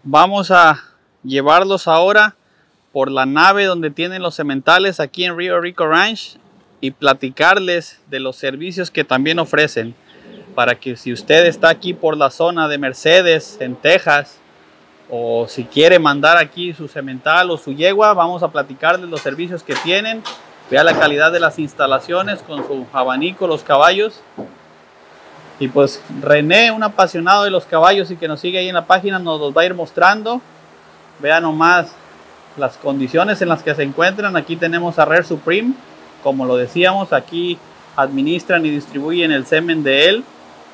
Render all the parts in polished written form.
Vamos a llevarlos ahora por la nave donde tienen los sementales aquí en Rio Rico Ranch y platicarles de los servicios que también ofrecen, para que si usted está aquí por la zona de Mercedes en Texas, o si quiere mandar aquí su semental o su yegua, vamos a platicarles los servicios que tienen. Vea la calidad de las instalaciones con su abanico, los caballos. Y pues René, un apasionado de los caballos y que nos sigue ahí en la página, nos los va a ir mostrando. Vean nomás las condiciones en las que se encuentran. Aquí tenemos a Rare Supreme, como lo decíamos, aquí administran y distribuyen el semen de él.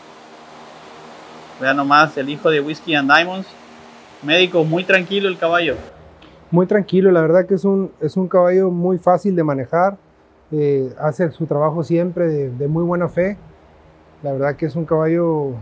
Vean nomás el hijo de Whiskey and Diamonds. Médico, muy tranquilo el caballo. Muy tranquilo, la verdad que es un caballo muy fácil de manejar, hace su trabajo siempre de muy buena fe. La verdad que es un caballo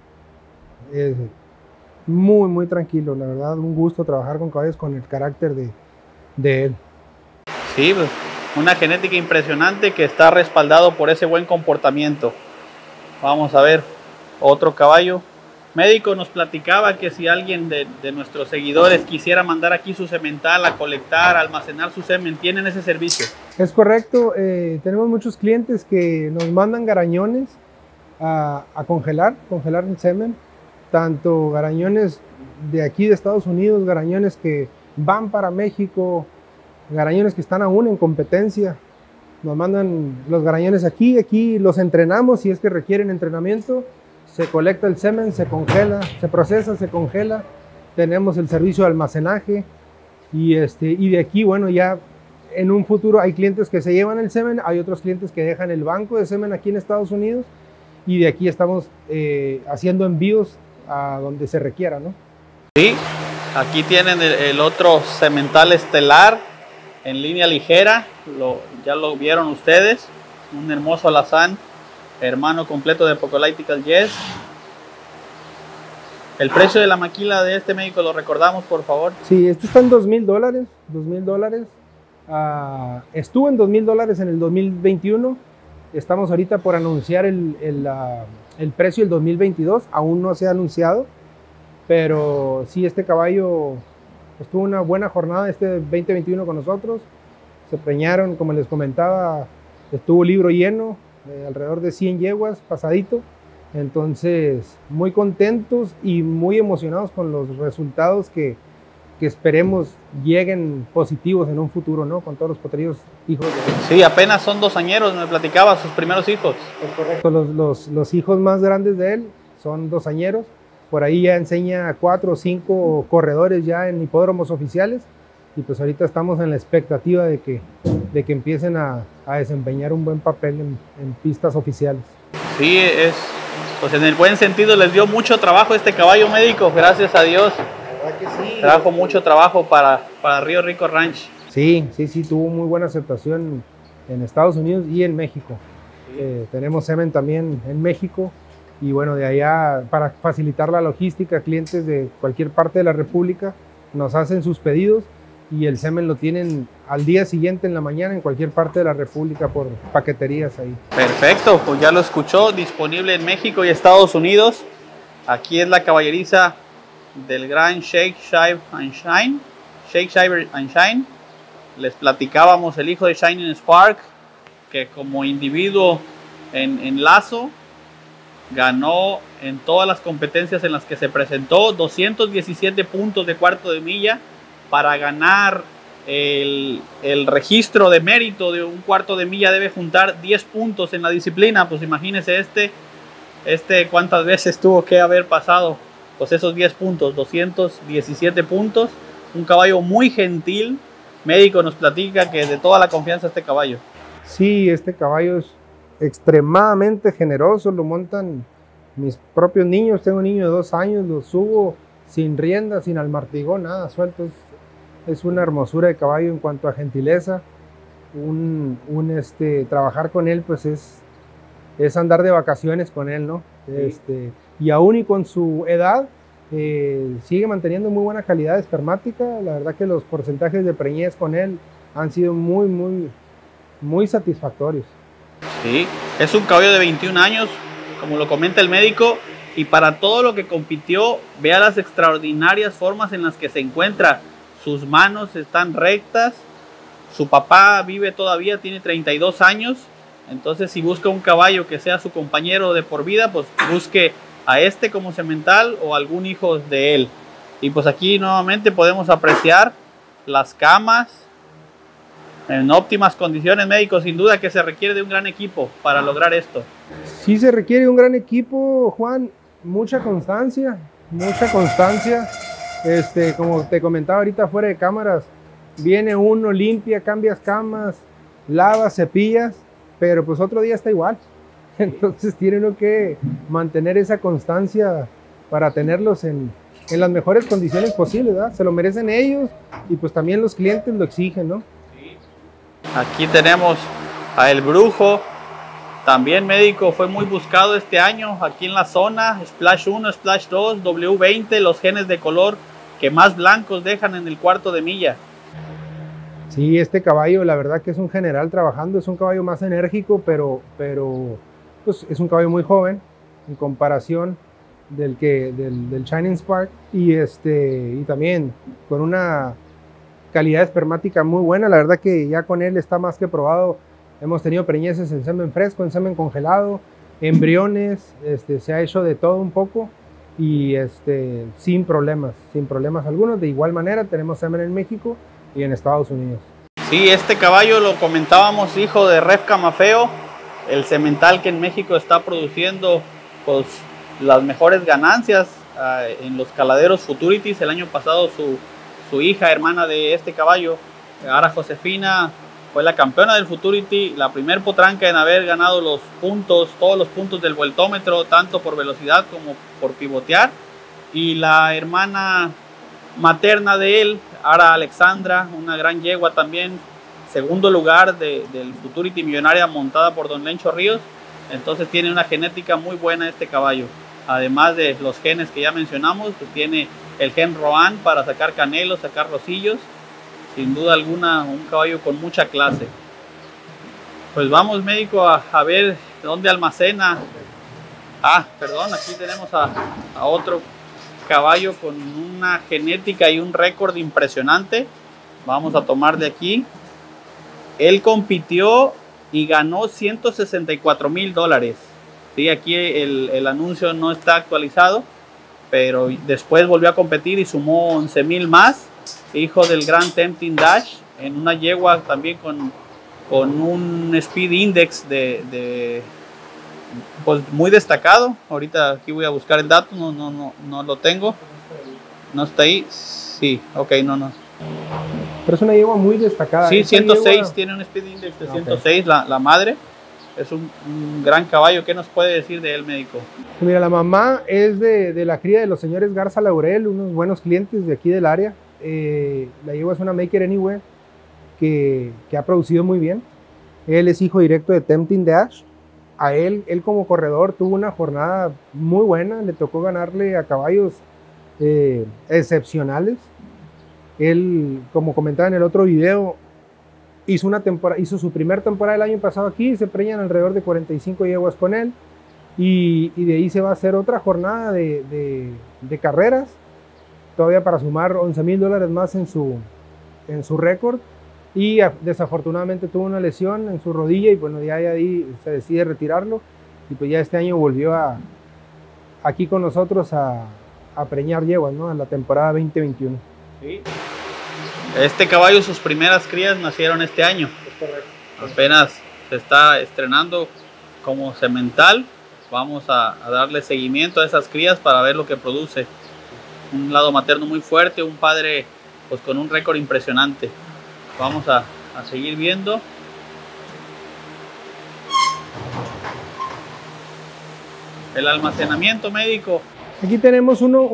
muy tranquilo, la verdad un gusto trabajar con caballos con el carácter de él. Sí, pues, una genética impresionante que está respaldado por ese buen comportamiento. Vamos a ver otro caballo. Médico, nos platicaba que si alguien de nuestros seguidores quisiera mandar aquí su semental a colectar, a almacenar su semen, ¿tienen ese servicio? Es correcto, tenemos muchos clientes que nos mandan garañones a congelar el semen, tanto garañones de aquí de Estados Unidos, garañones que van para México, garañones que están aún en competencia. Nos mandan los garañones aquí los entrenamos si es que requieren entrenamiento. Se colecta el semen, se congela, se procesa, se congela. Tenemos el servicio de almacenaje y de aquí, bueno, ya en un futuro hay clientes que se llevan el semen, hay otros clientes que dejan el banco de semen aquí en Estados Unidos y de aquí estamos haciendo envíos a donde se requiera, ¿no? Sí, aquí tienen el otro semental estelar en línea ligera, ya lo vieron ustedes, un hermoso alazán, hermano completo de Pocolytical Yes. El precio de la maquila de este, médico, lo recordamos, por favor. Sí, este está en $2,000, $2,000. Estuvo en $2,000 en el 2021. Estamos ahorita por anunciar el precio del 2022. Aún no se ha anunciado, pero sí, este caballo tuvo una buena jornada este 2021 con nosotros. Se preñaron, como les comentaba, estuvo libro lleno, alrededor de 100 yeguas pasadito. Entonces, muy contentos y muy emocionados con los resultados que esperemos lleguen positivos en un futuro, ¿no? Con todos los potrillos hijos. Sí, apenas son 2 añeros, me platicaba, sus primeros hijos. Es correcto. Los hijos más grandes de él son 2 añeros. Por ahí ya enseña 4 o 5 corredores ya en hipódromos oficiales. Y pues ahorita estamos en la expectativa de que empiecen a desempeñar un buen papel en pistas oficiales. Sí, pues en el buen sentido les dio mucho trabajo este caballo, médico, gracias a Dios. ¿Verdad que sí? Trajo mucho trabajo para Rio Rico Ranch. Sí, tuvo muy buena aceptación en Estados Unidos y en México. Tenemos semen también en México y bueno, de allá para facilitar la logística, clientes de cualquier parte de la República nos hacen sus pedidos y el semen lo tienen al día siguiente en la mañana en cualquier parte de la República por paqueterías ahí. Perfecto, pues ya lo escuchó, disponible en México y Estados Unidos. Aquí es la caballeriza del gran Shake, Shive and Shine. Shake, Shive and Shine. Les platicábamos el hijo de Shining Spark, que como individuo en lazo ganó en todas las competencias en las que se presentó 217 puntos de cuarto de milla para ganar el registro de mérito de un cuarto de milla. Debe juntar 10 puntos en la disciplina. Pues imagínense cuántas veces tuvo que haber pasado pues esos 10 puntos, 217 puntos. Un caballo muy gentil. Médico nos platica que de toda la confianza este caballo. Sí, este caballo es extremadamente generoso, lo montan mis propios niños. Tengo un niño de 2 años, lo subo sin rienda, sin almartigón, nada, suelto. Es una hermosura de caballo en cuanto a gentileza. Trabajar con él pues es andar de vacaciones con él, ¿no? Sí. Y aún y con su edad sigue manteniendo muy buena calidad espermática. La verdad que los porcentajes de preñez con él han sido muy satisfactorios. Sí, es un caballo de 21 años, como lo comenta el médico, y para todo lo que compitió, vea las extraordinarias formas en las que se encuentra. Sus manos están rectas, su papá vive todavía, tiene 32 años, entonces si busca un caballo que sea su compañero de por vida, pues busque a este como semental o algún hijo de él. Y pues aquí nuevamente podemos apreciar las camas en óptimas condiciones, médico. Sin duda que se requiere de un gran equipo para lograr esto. Sí se requiere un gran equipo, Juan, mucha constancia, como te comentaba ahorita fuera de cámaras, viene uno, limpia, cambias camas, lavas, cepillas, pero pues otro día está igual. Entonces tiene uno que mantener esa constancia para tenerlos en las mejores condiciones posibles, ¿verdad? Se lo merecen ellos y pues también los clientes lo exigen, ¿no? Sí. Aquí tenemos a El Brujo, también médico, fue muy buscado este año aquí en la zona. Splash 1, Splash 2, W20, los genes de color que más blancos dejan en el cuarto de milla. Sí, este caballo la verdad que es un general trabajando, es un caballo más enérgico, pero pues, es un caballo muy joven en comparación del Shining Spark y también con una calidad espermática muy buena. La verdad que ya con él está más que probado. Hemos tenido preñeces en semen fresco, en semen congelado, embriones, se ha hecho de todo un poco y sin problemas algunos. De igual manera tenemos semen en México y en Estados Unidos. Sí, este caballo lo comentábamos, hijo de Ref Camafeo, el semental que en México está produciendo pues las mejores ganancias en los caladeros Futurities. El año pasado su hija, hermana de este caballo, Ara Josefina, fue la campeona del Futurity, la primer potranca en haber ganado los puntos, todos los puntos del vueltómetro, tanto por velocidad como por pivotear. Y la hermana materna de él, Ara Alexandra, una gran yegua también, segundo lugar del Futurity Millonaria montada por Don Lencho Ríos. Entonces tiene una genética muy buena este caballo. Además de los genes que ya mencionamos, pues tiene el gen Roan para sacar canelos, sacar rosillos. Sin duda alguna, un caballo con mucha clase. Pues vamos, médico, a ver dónde almacena. Perdón, aquí tenemos a otro caballo con una genética y un récord impresionante. Vamos a tomar de aquí. Él compitió y ganó $164,000. Sí, aquí el anuncio no está actualizado, pero después volvió a competir y sumó 11,000 más. Hijo del Grand Tempting Dash, en una yegua también con un speed index pues muy destacado. Ahorita aquí voy a buscar el dato, no lo tengo. ¿No está ahí? Sí, ok, no. Pero es una yegua muy destacada. Sí, 106, tiene un speed index de 106, la madre. Es un gran caballo. ¿Qué nos puede decir de él, médico? Mira, la mamá es de la cría de los señores Garza Laurel, unos buenos clientes de aquí del área. La yegua es una Maker Anywhere que ha producido muy bien. Él es hijo directo de Tempting Dash. A él como corredor tuvo una jornada muy buena, le tocó ganarle a caballos excepcionales. Él, como comentaba en el otro video, hizo su primer temporada el año pasado aquí, se preñan alrededor de 45 yeguas con él y de ahí se va a hacer otra jornada de carreras, todavía para sumar $11,000 más en su récord. Y desafortunadamente tuvo una lesión en su rodilla y bueno, ya ahí se decide retirarlo y pues ya este año volvió aquí con nosotros a preñar yeguas, ¿no? En la temporada 2021. Sí. Este caballo, sus primeras crías nacieron este año. Es correcto. Apenas se está estrenando como semental. Vamos a darle seguimiento a esas crías para ver lo que produce. Un lado materno muy fuerte, un padre pues con un récord impresionante. Vamos a seguir viendo. El almacenamiento, médico. Aquí tenemos uno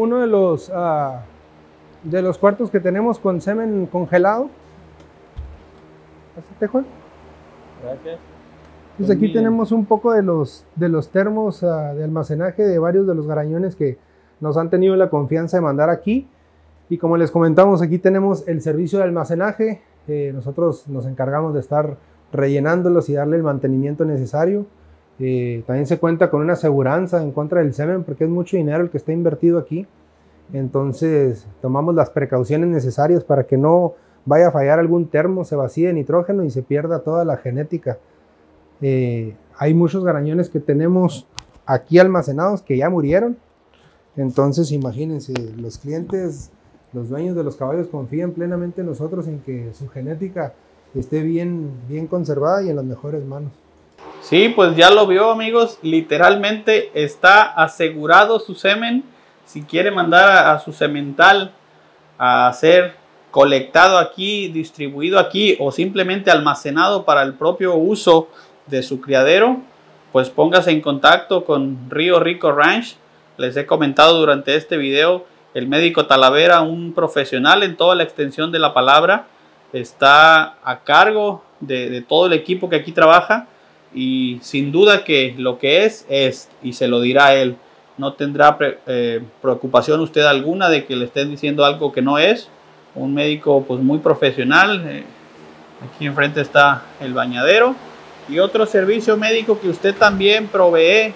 de los cuartos que tenemos con semen congelado. ¿Pásate, Juan? Gracias. Pues aquí tenemos un poco de los termos de almacenaje de varios de los garañones que nos han tenido la confianza de mandar aquí. Y como les comentamos, aquí tenemos el servicio de almacenaje. Nosotros nos encargamos de estar rellenándolos y darle el mantenimiento necesario. También se cuenta con una aseguranza en contra del semen porque es mucho dinero el que está invertido aquí. Entonces tomamos las precauciones necesarias para que no vaya a fallar algún termo, se vacíe de nitrógeno y se pierda toda la genética. Hay muchos garañones que tenemos aquí almacenados que ya murieron. Entonces imagínense, los clientes, los dueños de los caballos confían plenamente en nosotros en que su genética esté bien conservada y en las mejores manos. Sí, pues ya lo vio, amigos, literalmente está asegurado su semen. Si quiere mandar a su semental a ser colectado aquí, distribuido aquí o simplemente almacenado para el propio uso de su criadero, pues póngase en contacto con Río Rico Ranch. Les he comentado durante este video, el médico Talavera, un profesional en toda la extensión de la palabra, está a cargo de todo el equipo que aquí trabaja y sin duda que lo que es y se lo dirá él. No tendrá preocupación usted alguna de que le estén diciendo algo que no es. Un médico pues muy profesional. Aquí enfrente está el bañadero. Y otro servicio médico que usted también provee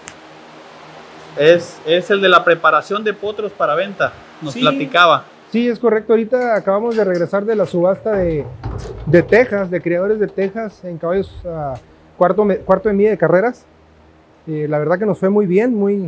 es el de la preparación de potros para venta. Nos platicaba. Sí, es correcto. Ahorita acabamos de regresar de la subasta de Texas, de criadores de Texas en caballos cuarto de milla de carreras. La verdad que nos fue muy bien, muy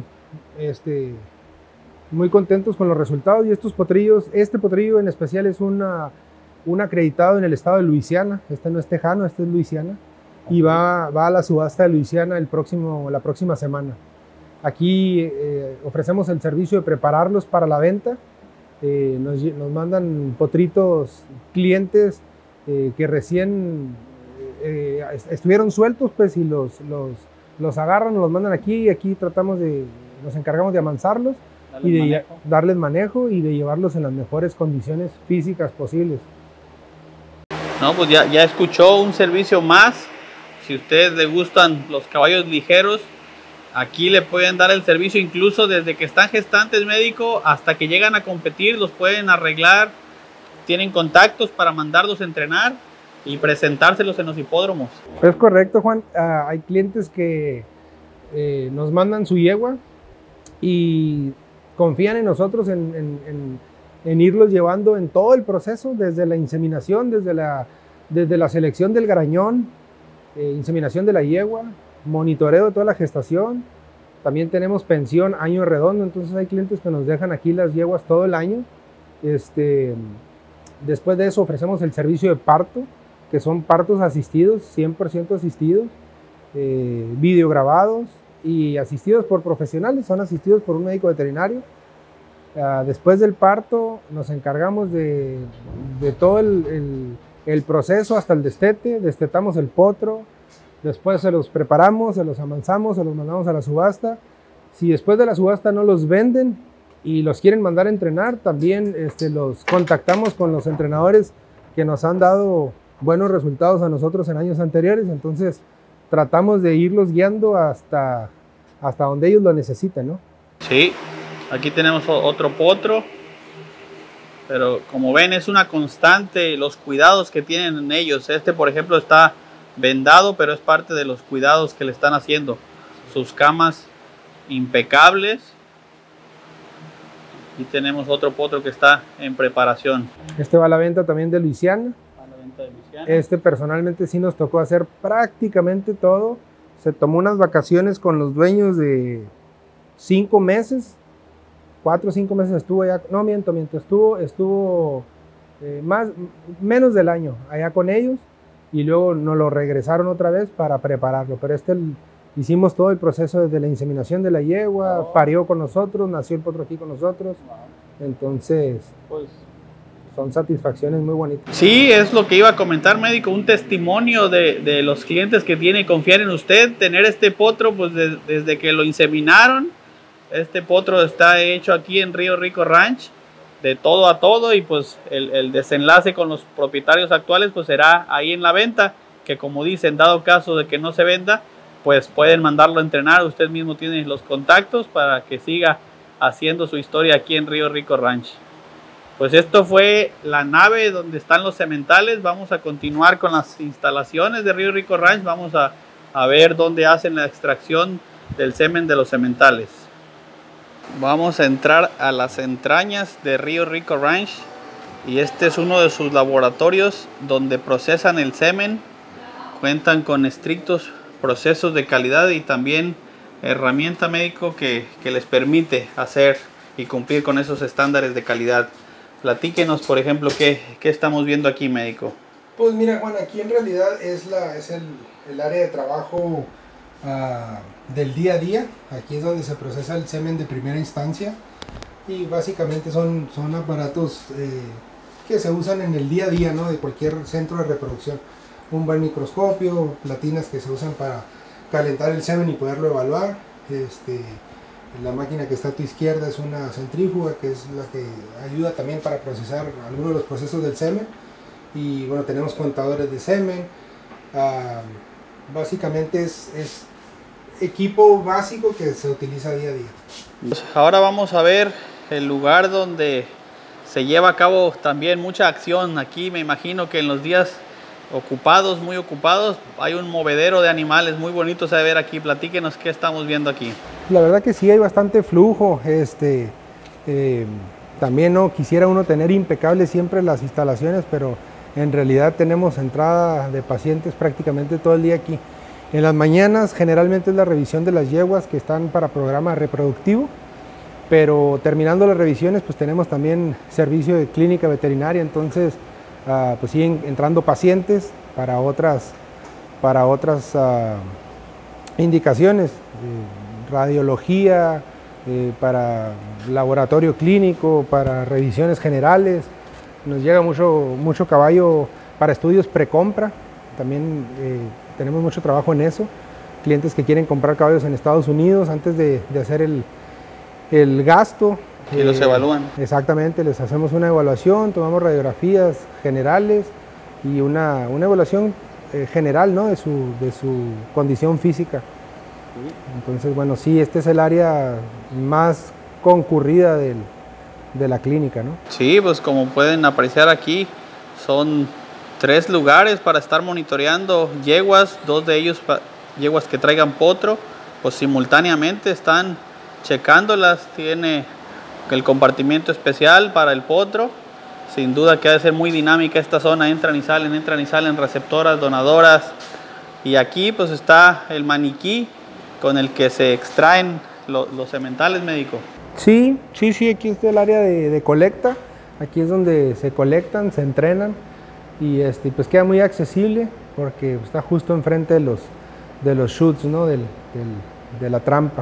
contentos con los resultados. Y estos potrillos, este potrillo en especial es un acreditado en el estado de Luisiana. Este no es tejano, este es Luisiana. Y va a la subasta de Luisiana la próxima semana. Aquí ofrecemos el servicio de prepararlos para la venta. Nos mandan potritos clientes que recién estuvieron sueltos, pues, y los agarran, los mandan aquí y aquí nos encargamos de amansarlos y de darles manejo y de llevarlos en las mejores condiciones físicas posibles. No, pues ya escuchó un servicio más. Si a ustedes les gustan los caballos ligeros, aquí le pueden dar el servicio incluso desde que están gestantes, médico, hasta que llegan a competir, los pueden arreglar. Tienen contactos para mandarlos a entrenar y presentárselos en los hipódromos. Es correcto, Juan. Hay clientes que nos mandan su yegua y confían en nosotros en irlos llevando en todo el proceso, desde la inseminación, desde la selección del garañón, inseminación de la yegua, monitoreo de toda la gestación. También tenemos pensión año redondo, entonces hay clientes que nos dejan aquí las yeguas todo el año. Después de eso ofrecemos el servicio de parto, que son partos asistidos, 100% asistidos, videograbados y asistidos por profesionales, son asistidos por un médico veterinario. Después del parto nos encargamos de todo el proceso hasta el destete, destetamos el potro, después se los preparamos, se los amansamos, se los mandamos a la subasta. Si después de la subasta no los venden y los quieren mandar a entrenar, también los contactamos con los entrenadores que nos han dado buenos resultados a nosotros en años anteriores, entonces tratamos de irlos guiando hasta donde ellos lo necesiten, ¿no? Sí, aquí tenemos otro potro, pero como ven es una constante los cuidados que tienen en ellos. Por ejemplo está vendado, pero es parte de los cuidados que le están haciendo. Sus camas impecables. Y tenemos otro potro que está en preparación. Este va a la venta también de Luisiana. Personalmente sí nos tocó hacer prácticamente todo. Se tomó unas vacaciones con los dueños de 5 meses. 4 o 5 meses estuvo allá. No, miento. Estuvo menos del año allá con ellos. Y luego nos lo regresaron otra vez para prepararlo. Pero hicimos todo el proceso desde la inseminación de la yegua, parió con nosotros, nació el potro aquí con nosotros. Entonces, pues, son satisfacciones muy bonitas. Sí, es lo que iba a comentar, médico, un testimonio de los clientes que tiene confiar en usted, tener este potro, pues desde que lo inseminaron. Este potro está hecho aquí en Río Rico Ranch, de todo a todo, y pues el desenlace con los propietarios actuales pues será ahí en la venta, que como dicen, dado caso de que no se venda, pues pueden mandarlo a entrenar. Usted mismo tiene los contactos para que siga haciendo su historia aquí en Río Rico Ranch. Pues esto fue la nave donde están los sementales. Vamos a continuar con las instalaciones de Río Rico Ranch. Vamos a a ver dónde hacen la extracción del semen de los sementales. Vamos a entrar a las entrañas de Rio Rico Ranch y este es uno de sus laboratorios donde procesan el semen. Cuentan con estrictos procesos de calidad y también herramienta médico que les permite hacer y cumplir con esos estándares de calidad. Platíquenos, por ejemplo, qué estamos viendo aquí, médico. Pues mira, Juan, aquí en realidad es el área de trabajo del día a día. Aquí es donde se procesa el semen de primera instancia y básicamente son aparatos que se usan en el día a día, ¿no? De cualquier centro de reproducción. Un buen microscopio, platinas que se usan para calentar el semen y poderlo evaluar. La máquina que está a tu izquierda es una centrífuga, que es la que ayuda también para procesar algunos de los procesos del semen. Y bueno, tenemos contadores de semen. Básicamente es equipo básico que se utiliza día a día. Ahora vamos a ver el lugar donde se lleva a cabo también mucha acción. Aquí me imagino que en los días ocupados, muy ocupados, hay un movedero de animales muy bonito de ver aquí. Platíquenos qué estamos viendo aquí. La verdad que sí hay bastante flujo. También no quisiera uno tener impecables siempre las instalaciones, pero en realidad tenemos entrada de pacientes prácticamente todo el día aquí. En las mañanas generalmente es la revisión de las yeguas que están para programa reproductivo, pero terminando las revisiones pues tenemos también servicio de clínica veterinaria, entonces pues siguen entrando pacientes para otras indicaciones, radiología, para laboratorio clínico, para revisiones generales. Nos llega mucho caballo para estudios precompra, también tenemos mucho trabajo en eso. Clientes que quieren comprar caballos en Estados Unidos antes de hacer el gasto. Y los evalúan. Exactamente, les hacemos una evaluación, tomamos radiografías generales y una evaluación general, ¿no? de su condición física. Entonces, bueno, sí, este es el área más concurrida de la clínica, ¿no? Sí, pues como pueden apreciar aquí, son 3 lugares para estar monitoreando yeguas, 2 de ellos yeguas que traigan potro, pues simultáneamente están checándolas. Tiene el compartimiento especial para el potro. Sin duda que ha de ser muy dinámica esta zona, entran y salen receptoras, donadoras. Y aquí pues está el maniquí con el que se extraen los sementales, médico. Sí, aquí está el área de colecta. Aquí es donde se colectan, se entrenan y pues queda muy accesible porque está justo enfrente de los chutes, ¿no? de la trampa.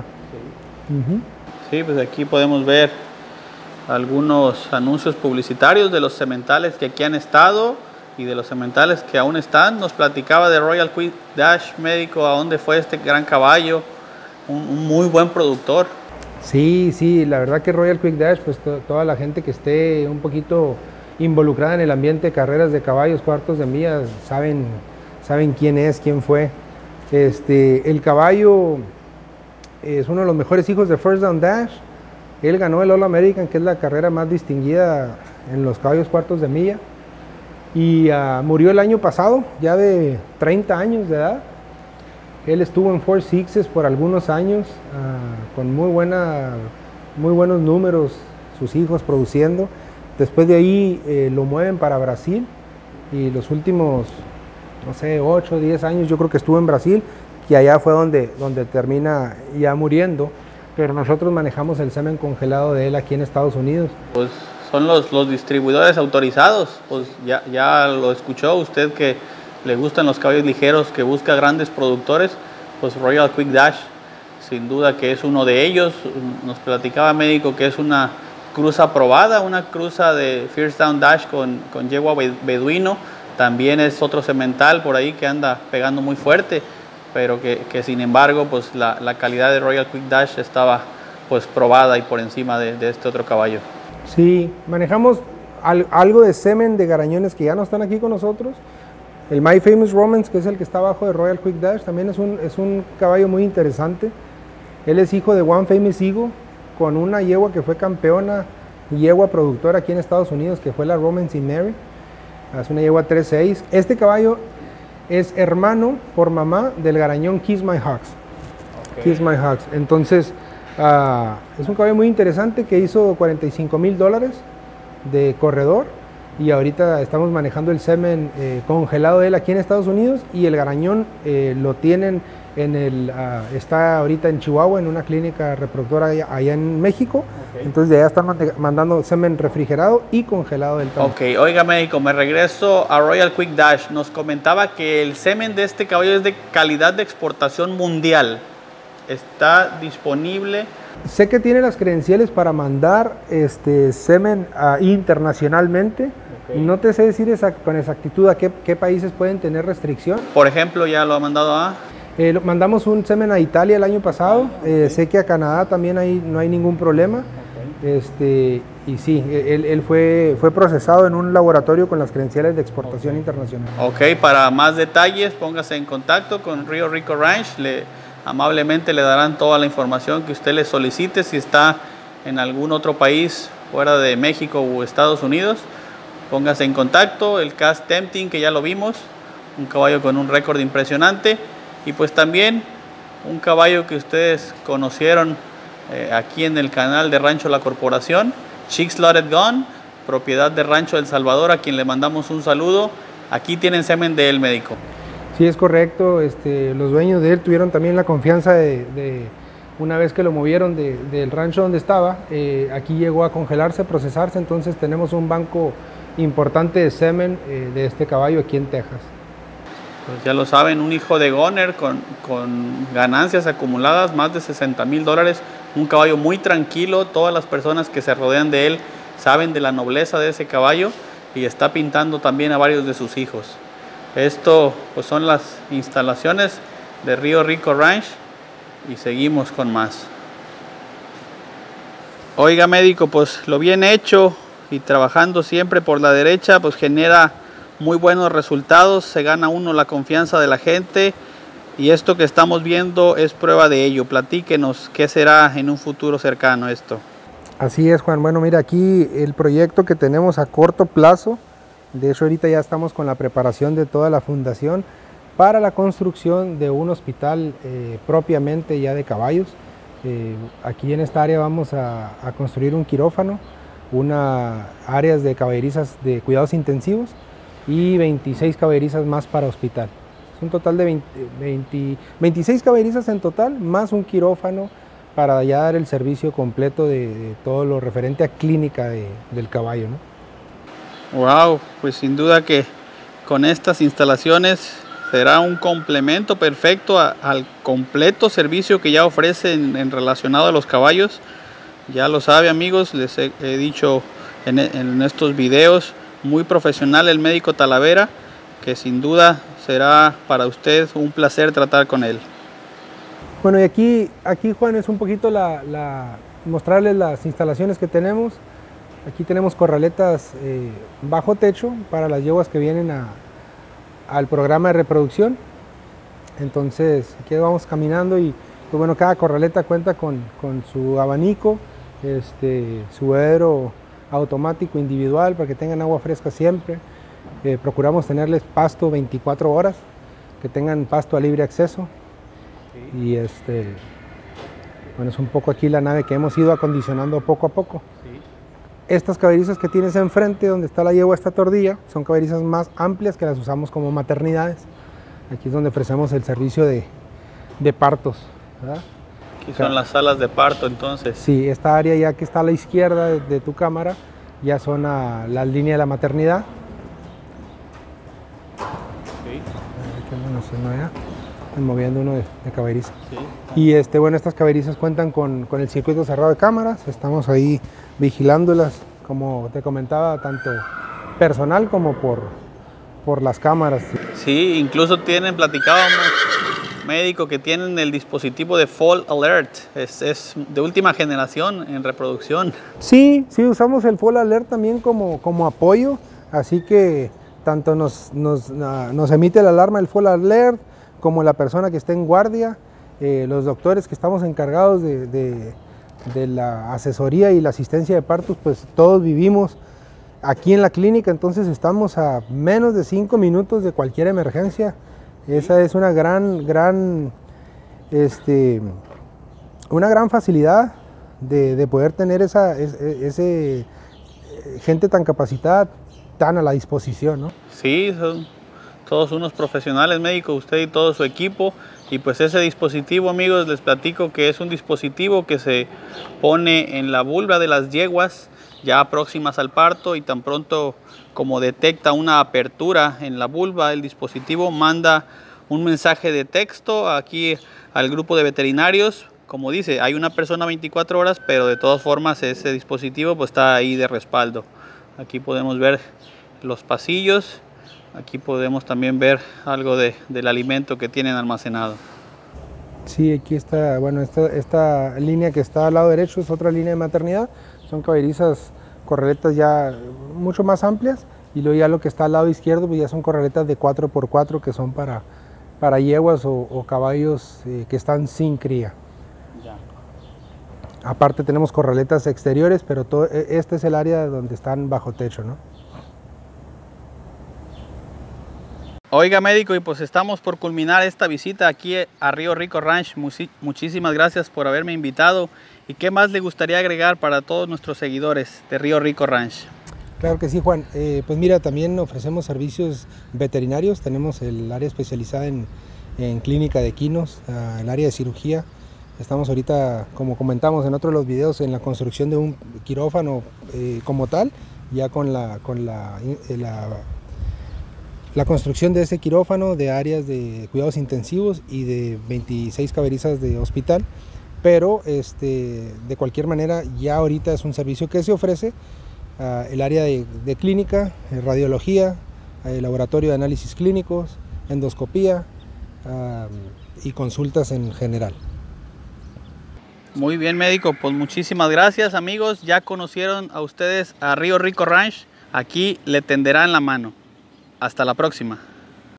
Sí, pues aquí podemos ver algunos anuncios publicitarios de los sementales que aquí han estado y de los sementales que aún están. Nos platicaba de Royal Quick Dash, médico, a dónde fue este gran caballo, un muy buen productor. Sí, la verdad que Royal Quick Dash, pues toda la gente que esté un poquito involucrada en el ambiente de carreras de caballos, cuartos de milla, saben quién fue. El caballo es uno de los mejores hijos de First Down Dash. Él ganó el All American, que es la carrera más distinguida en los caballos cuartos de milla. Y murió el año pasado, ya de 30 años de edad. Él estuvo en Four Sixes por algunos años, con muy buenos números, sus hijos produciendo. Después de ahí lo mueven para Brasil y los últimos, no sé, 8 o 10 años yo creo que estuvo en Brasil, y allá fue donde termina ya muriendo. Pero nosotros manejamos el semen congelado de él aquí en Estados Unidos. Pues son los distribuidores autorizados, pues ya lo escuchó usted que le gustan los caballos ligeros, que busca grandes productores, pues Royal Quick Dash sin duda que es uno de ellos. Nos platicaba médico que es una cruza aprobada, una cruza de First Down Dash con yegua beduino. También es otro semental por ahí que anda pegando muy fuerte, pero que sin embargo pues la calidad de Royal Quick Dash estaba pues probada y por encima de este otro caballo. Sí, manejamos algo de semen de garañones que ya no están aquí con nosotros. El My Famous Romance, que es el que está abajo de Royal Quick Dash, también es un caballo muy interesante. Él es hijo de One Famous Eagle, con una yegua que fue campeona y yegua productora aquí en Estados Unidos, que fue la Romance y Mary. Es una yegua 3-6. Este caballo es hermano por mamá del garañón Kiss My Hogs. Kiss My Hogs. Entonces, es un caballo muy interesante que hizo $45,000 de corredor, y ahorita estamos manejando el semen congelado de él aquí en Estados Unidos, y el garañón lo tienen está ahorita en Chihuahua en una clínica reproductora allá en México. Entonces de allá están mandando semen refrigerado y congelado del caballo. Ok, oiga médico, me regreso a Royal Quick Dash. Nos comentaba que el semen de este caballo es de calidad de exportación mundial. ¿Está disponible? Sé que tiene las credenciales para mandar semen internacionalmente. No te sé decir con exactitud a qué países pueden tener restricción. Por ejemplo, ya lo ha mandado a... Mandamos un semen a Italia el año pasado. Sé que a Canadá también no hay ningún problema. Y sí, él fue procesado en un laboratorio con las credenciales de exportación internacional. Ok, para más detalles póngase en contacto con Rio Rico Ranch. Amablemente le darán toda la información que usted le solicite. Si está en algún otro país fuera de México o Estados Unidos, póngase en contacto. El Cast Tempting, que ya lo vimos, un caballo con un récord impresionante. Y pues también un caballo que ustedes conocieron aquí en el canal de Rancho La Corporación, Chick Slotted Gun, propiedad de Rancho El Salvador, a quien le mandamos un saludo. Aquí tienen semen de él, médico. Sí, es correcto. Los dueños de él tuvieron también la confianza de una vez que lo movieron del rancho donde estaba, aquí llegó a congelarse, procesarse. Entonces tenemos un banco importante de semen de este caballo aquí en Texas. Pues ya lo saben, un hijo de Goner con ganancias acumuladas, más de $60,000, un caballo muy tranquilo. Todas las personas que se rodean de él saben de la nobleza de ese caballo, y está pintando también a varios de sus hijos. Esto pues son las instalaciones de Rio Rico Ranch, y seguimos con más. Oiga médico, pues lo bien hecho y trabajando siempre por la derecha pues genera muy buenos resultados, se gana uno la confianza de la gente, y esto que estamos viendo es prueba de ello. Platíquenos qué será en un futuro cercano esto. Así es, Juan. Bueno, mira, aquí el proyecto que tenemos a corto plazo, de hecho ahorita ya estamos con la preparación de toda la fundación para la construcción de un hospital propiamente ya de caballos. Aquí en esta área vamos a construir un quirófano, áreas de caballerizas de cuidados intensivos, y 26 caballerizas más para hospital. Es un total de 26 caballerizas en total, más un quirófano para ya dar el servicio completo de todo lo referente a clínica del caballo, ¿no? Wow, pues sin duda que con estas instalaciones será un complemento perfecto al completo servicio que ya ofrecen en relacionado a los caballos. Ya lo sabe, amigos, les he dicho en estos videos, muy profesional el médico Talavera, que sin duda será para usted un placer tratar con él. Bueno, y aquí Juan, es un poquito mostrarles las instalaciones que tenemos. Aquí tenemos corraletas bajo techo para las yeguas que vienen al programa de reproducción. Entonces aquí vamos caminando, y pues bueno, cada corraleta cuenta con su abanico, su bebedero automático individual para que tengan agua fresca siempre. Procuramos tenerles pasto 24 horas, que tengan pasto a libre acceso. Sí. Y bueno, es un poco aquí la nave que hemos ido acondicionando poco a poco. Sí. Estas caballerizas que tienes enfrente, donde está la yegua, esta tordilla, son caballerizas más amplias que las usamos como maternidades. Aquí es donde ofrecemos el servicio de partos, ¿verdad? Aquí son las salas de parto, entonces. Sí, esta área ya que está a la izquierda de tu cámara ya son la línea de la maternidad. Sí. Estoy moviendo uno de caballeriza. Sí. Y bueno, estas caballerizas cuentan con el circuito cerrado de cámaras. Estamos ahí vigilándolas, como te comentaba, tanto personal como por las cámaras. Sí, incluso platicábamos, médico, que tienen el dispositivo de Fall Alert, es de última generación en reproducción. Sí, usamos el Fall Alert también como apoyo, así que tanto nos emite la alarma el Fall Alert, como la persona que está en guardia, los doctores que estamos encargados de la asesoría y la asistencia de partos, pues todos vivimos aquí en la clínica. Entonces estamos a menos de 5 minutos de cualquier emergencia Esa es una una gran facilidad de poder tener gente tan capacitada, tan a la disposición, ¿no? Sí, son todos unos profesionales médicos, usted y todo su equipo. Y pues ese dispositivo, amigos, les platico que es un dispositivo que se pone en la vulva de las yeguas ya próximas al parto, y tan pronto como detecta una apertura en la vulva, el dispositivo manda un mensaje de texto aquí al grupo de veterinarios. Como dice, hay una persona 24 horas, pero de todas formas ese dispositivo pues está ahí de respaldo. Aquí podemos ver los pasillos, aquí podemos también ver algo del alimento que tienen almacenado. Sí, aquí está, bueno, esta línea que está al lado derecho es otra línea de maternidad. Son caballerizas corraletas ya mucho más amplias, y luego ya lo que está al lado izquierdo pues ya son corraletas de 4x4 que son para yeguas o caballos que están sin cría. Ya. Aparte tenemos corraletas exteriores, pero este es el área donde están bajo techo, ¿no? Oiga, médico, y pues estamos por culminar esta visita aquí a Río Rico Ranch. Muchísimas gracias por haberme invitado. ¿Y qué más le gustaría agregar para todos nuestros seguidores de Río Rico Ranch? Claro que sí, Juan. Pues mira, también ofrecemos servicios veterinarios. Tenemos el área especializada en clínica de equinos, el área de cirugía. Estamos ahorita, como comentamos en otro de los videos, en la construcción de un quirófano como tal, ya con la construcción de ese quirófano, de áreas de cuidados intensivos y de 26 caballerizas de hospital. Pero de cualquier manera ya ahorita es un servicio que se ofrece, el área de clínica, radiología, laboratorio de análisis clínicos, endoscopía y consultas en general. Muy bien, médico, pues muchísimas gracias, amigos. Ya conocieron a ustedes a Río Rico Ranch. Aquí le tenderán la mano. Hasta la próxima.